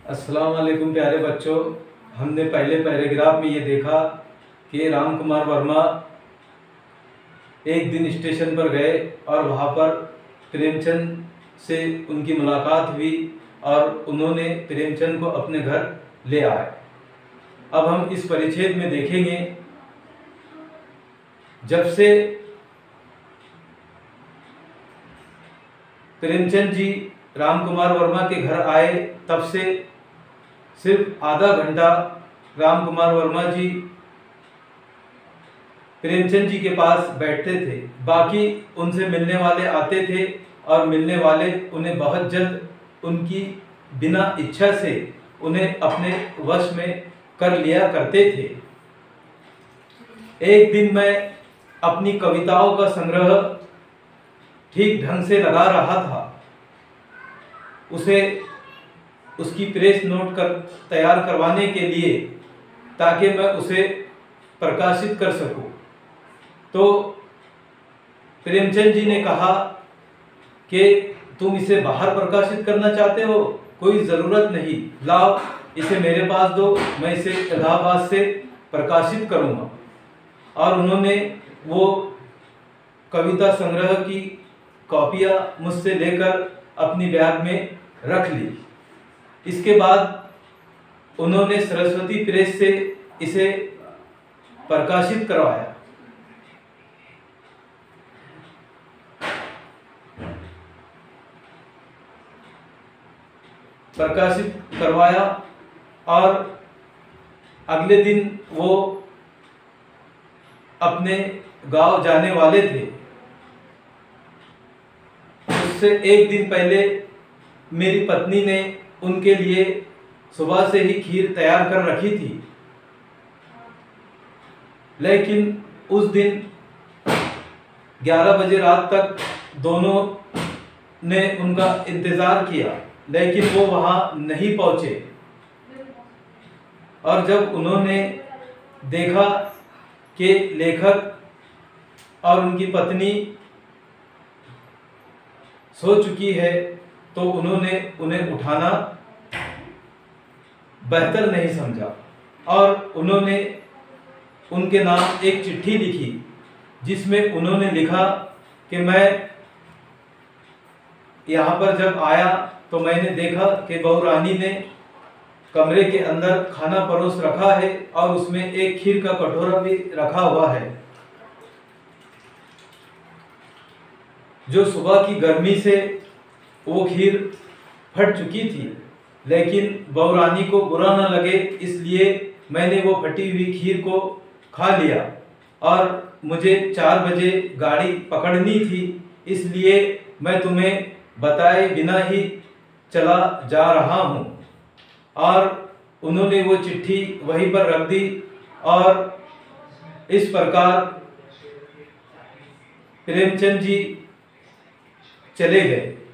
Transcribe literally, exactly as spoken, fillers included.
अस्सलाम वालेकुम प्यारे बच्चों। हमने पहले पैराग्राफ में ये देखा कि राम कुमार वर्मा एक दिन स्टेशन पर गए और वहाँ पर प्रेमचंद से उनकी मुलाकात हुई और उन्होंने प्रेमचंद को अपने घर ले आए। अब हम इस परिच्छेद में देखेंगे जब से प्रेमचंद जी राम कुमार वर्मा के घर आए तब से सिर्फ आधा घंटा राम कुमार वर्मा जी प्रेमचंद जी के पास बैठते थे, बाकी उनसे मिलने वाले आते थे और मिलने वाले उन्हें बहुत जल्द उनकी बिना इच्छा से उन्हें अपने वश में कर लिया करते थे। एक दिन मैं अपनी कविताओं का संग्रह ठीक ढंग से लगा रहा था, उसे उसकी प्रेस नोट कर तैयार करवाने के लिए ताकि मैं उसे प्रकाशित कर सकूं, तो प्रेमचंद जी ने कहा कि तुम इसे बाहर प्रकाशित करना चाहते हो, कोई ज़रूरत नहीं, लाओ इसे मेरे पास दो, मैं इसे इलाहाबाद से प्रकाशित करूंगा। और उन्होंने वो कविता संग्रह की कॉपियाँ मुझसे लेकर अपनी बैग में रख ली। इसके बाद उन्होंने सरस्वती प्रेस से इसे प्रकाशित करवाया। प्रकाशित करवाया और अगले दिन वो अपने गांव जाने वाले थे। उससे एक दिन पहले मेरी पत्नी ने उनके लिए सुबह से ही खीर तैयार कर रखी थी, लेकिन उस दिन ग्यारह बजे रात तक दोनों ने उनका इंतज़ार किया, लेकिन वो वहाँ नहीं पहुँचे। और जब उन्होंने देखा कि लेखक और उनकी पत्नी सो चुकी है, तो उन्होंने उन्हें उठाना बेहतर नहीं समझा और उन्होंने उनके नाम एक चिट्ठी लिखी, जिसमें उन्होंने लिखा कि मैं यहाँ पर जब आया तो मैंने देखा कि बहू रानी ने कमरे के अंदर खाना परोस रखा है और उसमें एक खीर का कटोरा भी रखा हुआ है। जो सुबह की गर्मी से वो खीर फट चुकी थी, लेकिन बहू रानी को बुरा न लगे इसलिए मैंने वो फटी हुई खीर को खा लिया। और मुझे चार बजे गाड़ी पकड़नी थी, इसलिए मैं तुम्हें बताए बिना ही चला जा रहा हूँ। और उन्होंने वो चिट्ठी वहीं पर रख दी और इस प्रकार प्रेमचंद जी चले गए।